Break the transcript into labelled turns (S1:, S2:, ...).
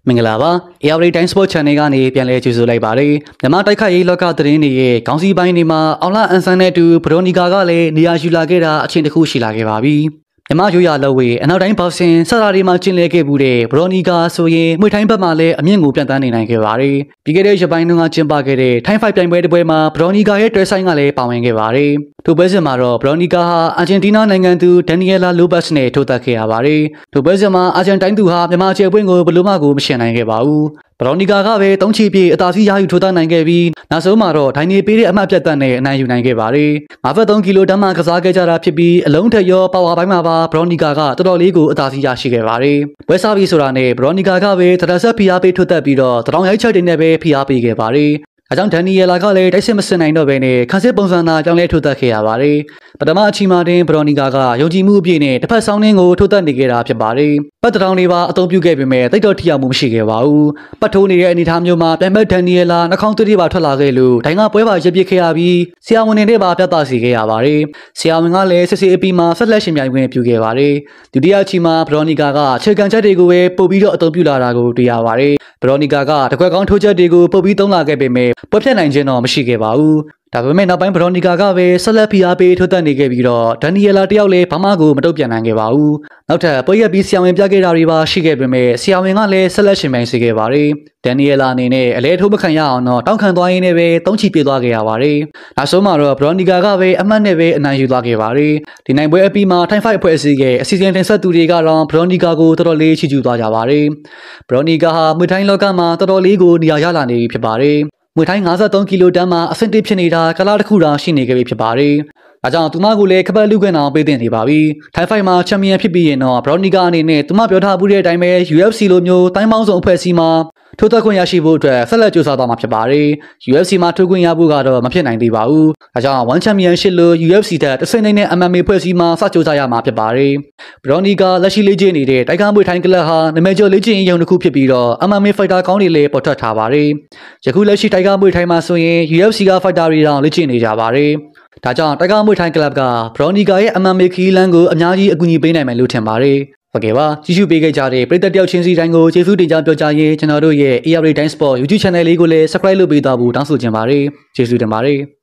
S1: မင်္ဂလာပါ ARD Time Sport Channel ကနေပြန်လည်ကြိုဆိုလိုက်ပါတယ်မြန်မာတိုက်ခိုက်ရေးလောကသတင်းတွေရဲ့ခေါင်းစည်းပိုင်းတွေမှာအောင်လအန်ဆန်နဲ့အတူဘရိုနီကာကလည်းနေရာယူလာခဲ့တာအချိန်တစ်ခုရှိလာခဲ့ပါပြီမြန်မာရိုးရာလောဝေအနောက်တိုင်းဘောက်ဆင်စတာတွေမှာကျင်းလဲခဲ့မှုတဲ့ဘရိုနီကာဆိုရင်မှွေထိုင်းဘက်မှာလည်းအမြင့်ကိုပြန်တန်းနေနိုင်ခဲ့ပါတယ်ပြီးခဲ့တဲ့ရက်ပိုင်းတုန်းကကျင်းပခဲ့တဲ့ထိုင်းဖိုက်ပြိုင်ပွဲတစ်ပွဲမှာဘရိုနီကာရဲ့တွဲဆိုင်ကလည်းပါဝင်ခဲ့ပါတယ်ထိုပွဲစဉ်မှာတော့ဘရိုနီကာဟာအာဂျင်တီးနားနိုင်ငံသူဒန်နီယလာလိုဘတ်စ်နဲ့ထိုးသက်ခဲ့ရပါတယ်ထိုပွဲစဉ်မှာအာဂျင်တိုင်းသူဟာမြန်မာခြေပွင့်ကိုဘယ်လိုမှကိုမရှင်နိုင်ခဲ့ပါဘူးဘရိုနီကာကပဲ3ချီပြည့်အသာစီးရယူထိုးသက်နိုင်ခဲ့ပြီးနောက်ဆုံးမှာတော့ဒိုင်းနေပေးတဲ့အမှတ်ပြတ်သက်နဲ့အနိုင်ယူနိုင်ခဲ့ပါတယ်53ကီလိုတန်းမှကစားခဲ့ကြတာဖြစ်ပြီးအလုံးထက်ရောပါဝါပိုင်းမှာပါဘရိုနီကာကတော်တော်လေးကိုအသာစီးရရှိခဲ့ပါတယ်ဝက်ဆာဘီဆိုတာနဲ့ဘရိုနီကာကပဲတရဆက်ဖိအားပေးထိုးသက်ပြီးတော့တောင်ရိုက်ချက်တွေနဲ့ပဲဖိအားပေးခဲ့ပါတယ်အကြောင်းဒန်နီယလာကလည်းတိုက်စစ်မစင်နိုင်တော့ဘဲနဲ့ခန်းစစ်ပုံစံသာကြောင်းလဲထိုးသက်ခဲ့ရပါတယ်ပထမအချိန်မှာတင်ဘရိုနီကာကယုံကြည်မှုအပြည့်နဲ့တစ်ဖက်ဆောင်းနှင်းကိုထိုးသက်နေခဲ့တာဖြစ်ပါတယ်ပတ်တောင်လေးပါအသုံးပြုခဲ့ပေမဲ့တိတ်တော့ထိရောက်မှုမရှိခဲ့ပါဘူးပတ်ထိုးနေတဲ့အနေအထားမျိုးမှာပြန်မဲ့ဒန်နီယလာနှာခေါင်းသွေးတွေပါထွက်လာခဲ့လို့ဒိုင်းကပွဲပါရပ်ပစ်ခဲ့ရပြီးဆရာဝန်တွေနဲ့ပါပြသစီခဲ့ရပါတယ်ဆရာဝန်ကလည်းစစ်စစ်အပြီးမှာဆက်လက်ရှင်ပြိုင်ခွင့်ပြုခဲ့ပါတယ်ဒုတိယအချိန်မှာဘရိုနီကာကခြေကန်ချက်တွေကိုပဲပို့ပြီးတော့အသုံးပြုလာတာကိုတွေ့ရပါတယ်ဘရိုနီကာကတကွက်ကောင်းထိုးချက်တွေကိုပို့ပြီးသုံးလာခဲ့ပေမဲ့ပွဲဖြတ်နိုင်ခြင်းတော့မရှိခဲ့ပါဘူးဒါပေမဲ့နောက်ပိုင်းဘရိုနီကာကပဲဆက်လက်ဖိအားပေးထိုးသက်နေခဲ့ပြီးတော့ဒန်နီယလာတယောက်လည်းဘာမှကိုမတုံ့ပြန်နိုင်ခဲ့ပါဘူးနောက်ထပ်ပွဲရက်ပြီးဆရာဝန်ပြခဲ့တာတွေပါရှိခဲ့ပေမဲ့ဆရာဝန်ကလည်းဆက်လက်ရှင်ပြိုင်စေခဲ့ပါတယ်ဒန်နီယလာအနေနဲ့အလဲထိုးမခံရအောင်တော့တောင်းခံသွားရင်းနဲ့ပဲ3ချီပြေးသွားခဲ့ရပါတယ်နောက်ဆုံးမှာတော့ဘရိုနီကာကပဲအမှတ်နဲ့ပဲအနိုင်ယူသွားခဲ့ပါတယ်ဒီနိုင်ပွဲအပြီးမှာထိုင်းဖိုက်အဖွဲ့အစည်းရဲ့အစီအစဉ်တင်ဆက်သူတွေကတော့ဘရိုနီကာကိုတော်တော်လေးချီးကျူးသွားကြပါတယ်ဘရိုနီကာဟာမြွေထိုင်းလောကမှာတော်တော်လေးကိုနေရာရလာနေပြီဖြစ်ပါတယ်မြွေထိုင်း53ကီလိုတန်းမှာအဆင့်1ဖြစ်နေတာကလားတစ်ခုတောင်ရှိနေခဲ့ပြီဖြစ်ပါတယ်။ဒါကြောင့်သူမကိုလည်းခပတ်လူခွင့်အောင်ပေးတင်နေပါပြီ။ထိုင်းဖိုင်မှာချန်ပီယံဖြစ်ပြီးရင်တော့ဘရိုနီကာအနေနဲ့သူမပြောထားမှုတဲ့အတိုင်းပဲ UFC လိုမျိုးတိုင်းပေါင်းစုံအဖွဲ့အစည်းမှာထိုးသက်ခွင့်ရရှိဖို့အတွက်ဆက်လက်ကြိုးစားသွားမှာဖြစ်ပါတယ်။ UFC မှာထိုးခွင့်ရဖို့ကတော့မဖြစ်နိုင်သေးပါဘူး။ဒါကြောင့်1 Championship လို့ UFC တက်တစ်စိမ့်နဲ့ MMA ဖွဲ့စည်းမှာစကြိုးစားရမှာဖြစ်ပါတယ်။ဘရိုနီကာလက်ရှိလေ့ကျင့်နေတဲ့တိုက်ခိုက်မှုထိုင်းကလပ်ဟာနာမည်ကျော်လေ့ကျင့်ရေးရုံတစ်ခုဖြစ်ပြီးတော့ MMA Fighter ကောင်းတွေလည်းပေါ်ထွက်ထားပါတယ်။ယခုလက်ရှိတိုက်ခိုက်မှုထိုင်းမှာဆိုရင် UFC က Fighter တွေတောင်လေ့ကျင့်နေကြပါတယ်။ဒါကြောင့်တိုက်ခိုက်မှုထိုင်းကလပ်ကဘရိုနီကာရဲ့ MMA ခီးလန်းကိုအများကြီးအကူအညီပေးနိုင်မယ်လို့ထင်ပါတယ်။ဟုတ်ကဲ့ပါကြည့်ရှုပေးခဲ့ကြတဲ့ပရိသတ်တယောက်ချင်းစီတိုင်းကိုကျေးဇူးတင်ကြောင်းပြောကြားရင်းကျွန်တော်တို့ရဲ့ ARD Time Sport YouTube Channel လေးကိုလည်း Subscribe လုပ်ပေးသွားဖို့တောင်းဆိုချင်ပါတယ်ကျေးဇူးတင်ပါတယ်